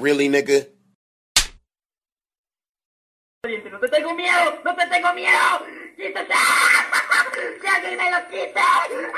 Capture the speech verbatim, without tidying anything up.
really, nigga? No te tengo miedo, no te tengo miedo. ¡Quítate! ¡Que alguien me lo quite!